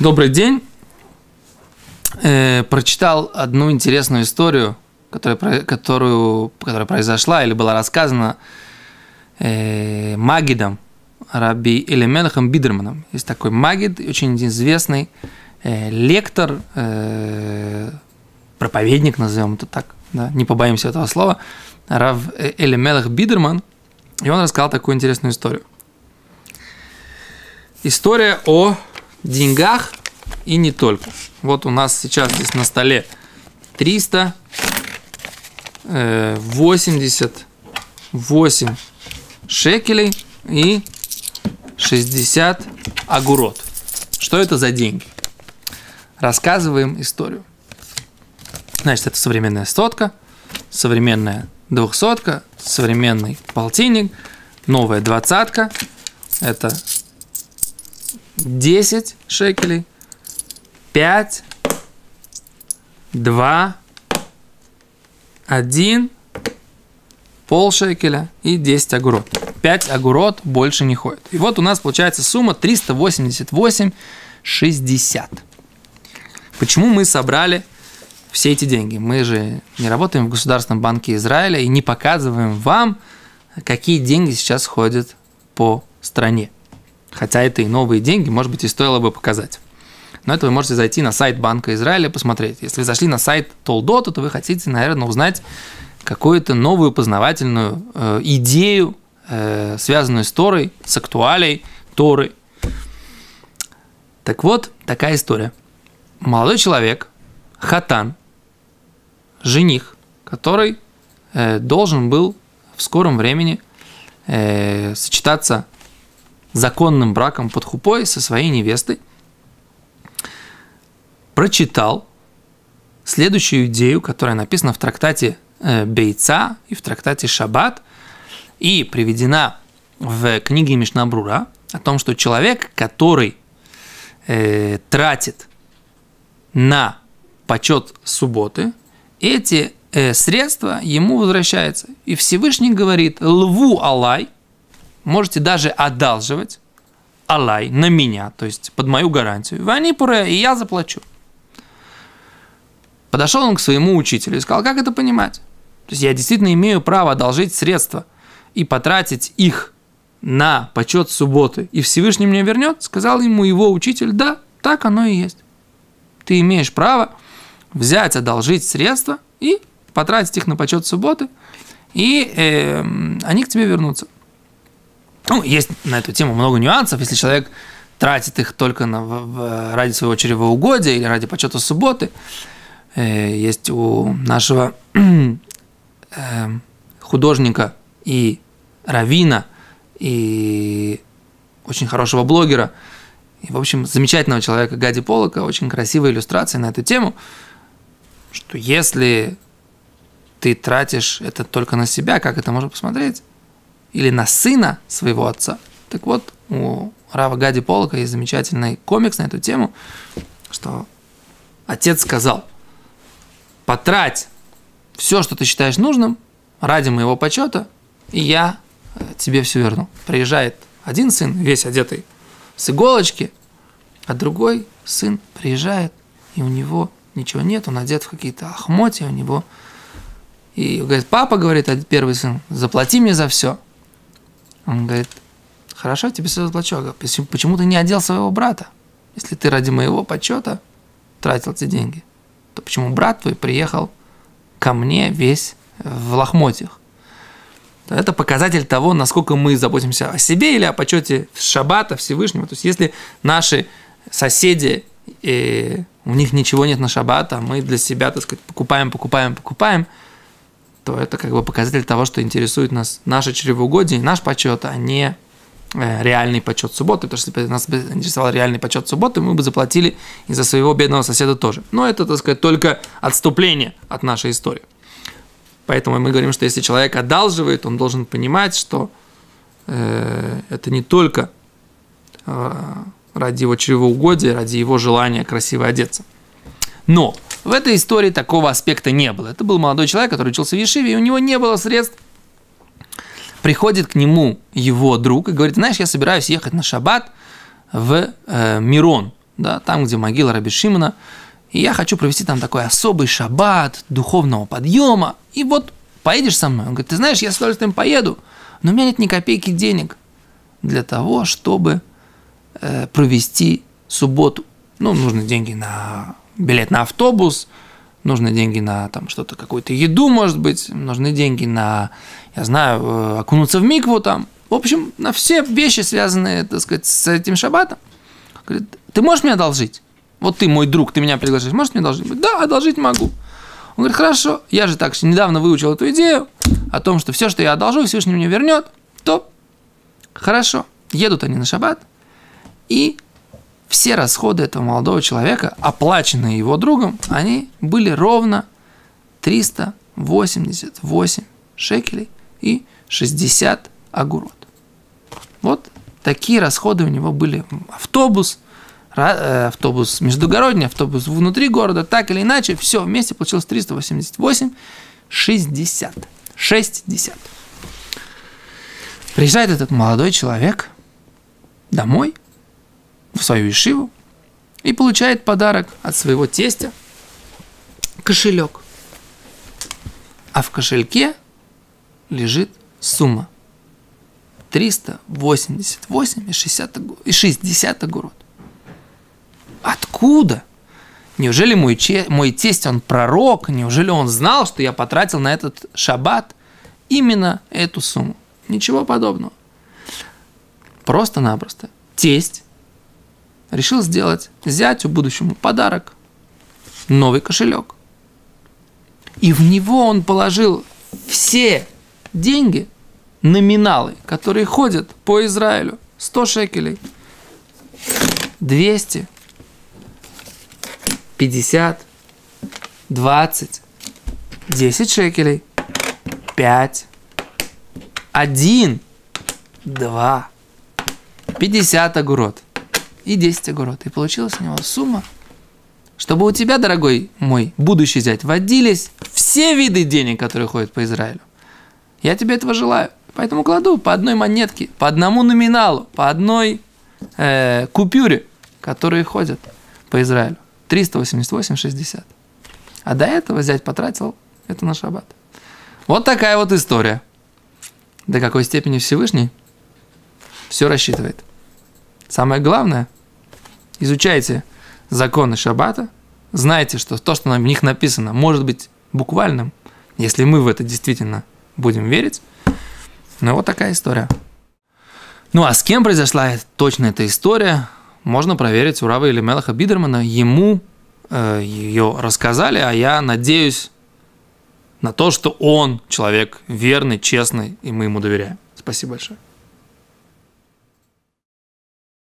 Добрый день. Прочитал одну интересную историю, которая произошла или была рассказана Магидом, Раби Элименахом Бидерманом. Есть такой Магид, очень известный лектор, проповедник, назовем это так, да, не побоимся этого слова, Рав Элимелах Бидерман, и он рассказал такую интересную историю. История о деньгах и не только. Вот у нас сейчас здесь на столе 388 шекелей и 60 агурот. Что это за деньги? Рассказываем историю. Значит, это современная сотка, современная двухсотка, современный полтинник, новая двадцатка. Это 10 шекелей, 5, 2, 1, полшекеля и 10 агурот. 5 агурот больше не ходит. И вот у нас получается сумма 388,60. Почему мы собрали все эти деньги? Мы же не работаем в Государственном банке Израиля и не показываем вам, какие деньги сейчас ходят по стране. Хотя это и новые деньги, может быть, и стоило бы показать. Но это вы можете зайти на сайт Банка Израиля и посмотреть. Если вы зашли на сайт Толдота, то вы хотите, наверное, узнать какую-то новую познавательную идею, связанную с Торой, с актуалией Торы. Так вот, такая история. Молодой человек, хатан, жених, который должен был в скором времени сочетаться законным браком под хупой со своей невестой, прочитал следующую идею, которая написана в трактате Бейца и в трактате Шаббат и приведена в книге Мишна Брура о том, что человек, который тратит на почет субботы, эти средства ему возвращаются. И Всевышний говорит: «Лву алай», можете даже одалживать алай на меня, то есть под мою гарантию. Вани пуре, и я заплачу. Подошел он к своему учителю и сказал: как это понимать? То есть я действительно имею право одолжить средства и потратить их на почет субботы, и Всевышний мне вернет? Сказал ему его учитель: да, так оно и есть. Ты имеешь право взять, одолжить средства и потратить их на почет субботы, и они к тебе вернутся. Ну, есть на эту тему много нюансов. Если человек тратит их только ради своего чревоугодия или ради почета субботы, есть у нашего художника и раввина, и очень хорошего блогера, и, в общем, замечательного человека Гади Полока, очень красивая иллюстрация на эту тему, что если ты тратишь это только на себя, как это можно посмотреть, или на сына своего отца. Так вот, у Рава Гади Полока есть замечательный комикс на эту тему, что отец сказал: потрать все, что ты считаешь нужным, ради моего почета, и я тебе все верну. Приезжает один сын, весь одетый с иголочки, а другой сын приезжает, и у него ничего нет, он одет в какие-то охмотья, у него... И говорит: папа, говорит первый сын, заплати мне за все. Он говорит: хорошо, тебе все заплачу. Почему ты не одел своего брата? Если ты ради моего почета тратил эти деньги, то почему брат твой приехал ко мне весь в лохмотьях? Это показатель того, насколько мы заботимся о себе или о почете Шаббата Всевышнего. То есть, если наши соседи, у них ничего нет на Шаббат, а мы для себя, так сказать, покупаем, то это как бы показатель того, что интересует нас наше чревоугодие, наш почет, а не реальный почет субботы. Потому что если бы нас интересовал реальный почет субботы, мы бы заплатили и за своего бедного соседа тоже. Но это, так сказать, только отступление от нашей истории. Поэтому мы говорим, что если человек одалживает, он должен понимать, что это не только ради его чревоугодия, ради его желания красиво одеться. Но в этой истории такого аспекта не было. Это был молодой человек, который учился в Ешиве, и у него не было средств. Приходит к нему его друг и говорит: знаешь, я собираюсь ехать на шаббат в Мирон, да, там, где могила Раби Шимона, и я хочу провести там такой особый шаббат духовного подъема, и вот поедешь со мной? Он говорит, ты знаешь, я с удовольствием поеду, но у меня нет ни копейки денег для того, чтобы провести субботу. Ну, нужны деньги на билет на автобус, нужны деньги на там что-то, какую-то еду, может быть, нужны деньги на, я знаю, окунуться в микву там. В общем, на все вещи, связанные, так сказать, с этим шаббатом. Говорит, ты можешь мне одолжить? Вот ты мой друг, ты меня приглашаешь, можешь мне одолжить? Говорит, да, одолжить могу. Он говорит, хорошо, я же так недавно выучил эту идею о том, что все, что я одолжу, Всевышний мне вернет, то хорошо. Едут они на шаббат, и все расходы этого молодого человека, оплаченные его другом, они были ровно 388 шекелей и 60 агурот. Вот такие расходы у него были. Автобус междугородний, автобус внутри города, так или иначе, все вместе получилось 388, 60. Приезжает этот молодой человек домой, в свою ешиву, и получает подарок от своего тестя – кошелек. А в кошельке лежит сумма 388 и 60 агурот. Откуда? Неужели мой тесть, он пророк? Неужели он знал, что я потратил на этот шаббат именно эту сумму? Ничего подобного. Просто-напросто тесть решил сделать зятю будущему подарок, новый кошелек. И в него он положил все деньги, номиналы, которые ходят по Израилю. 100 шекелей, 200, 50, 20, 10 шекелей, 5, 1, 2, 50 агурот и 10 агурот. И получилась у него сумма, чтобы у тебя, дорогой мой будущий зять, водились все виды денег, которые ходят по Израилю. Я тебе этого желаю. Поэтому кладу по одной монетке, по одному номиналу, по одной купюре, которые ходят по Израилю. 388,60. А до этого зять потратил это на шаббат. Вот такая вот история. До какой степени Всевышний все рассчитывает. Самое главное, изучайте законы шаббата, знайте, что то, что в них написано, может быть буквальным, если мы в это действительно будем верить. Ну, вот такая история. Ну, а с кем произошла точно эта история, можно проверить у Рава Элимелеха Бидермана. Ему ее рассказали, а я надеюсь на то, что он человек верный, честный, и мы ему доверяем. Спасибо большое.